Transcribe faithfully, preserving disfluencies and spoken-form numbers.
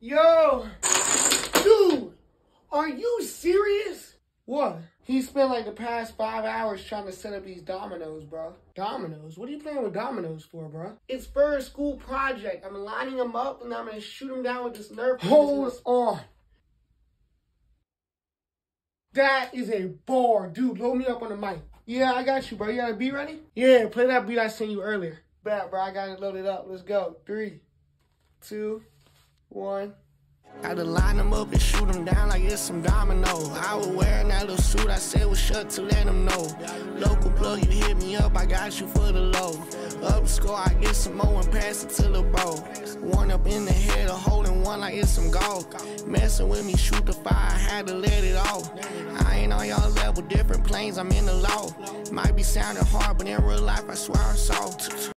Yo, dude, are you serious? What? He spent like the past five hours trying to set up these dominoes, bro. Dominoes? What are you playing with dominoes for, bro? It's for a school project. I'm lining them up and I'm gonna shoot them down with this Nerf. Hold on. That is a bar, dude. Load me up on the mic. Yeah, I got you, bro. You got a beat ready? Yeah, play that beat I sent you earlier. Bet, bro. I got it loaded up. Let's go. Three, two, one. Had to line them up and shoot them down like it's some domino. I was wearing that little suit, I said was shut to let them know. Local plug, you hit me up, I got you for the low. Up score, I get some more and pass it to the bro. One up in the head, or holding one like it's some gold. Messing with me, shoot the fire, I had to let it off. I ain't on y'all level, different planes, I'm in the low. Might be sounding hard, but in real life, I swear I'm soft.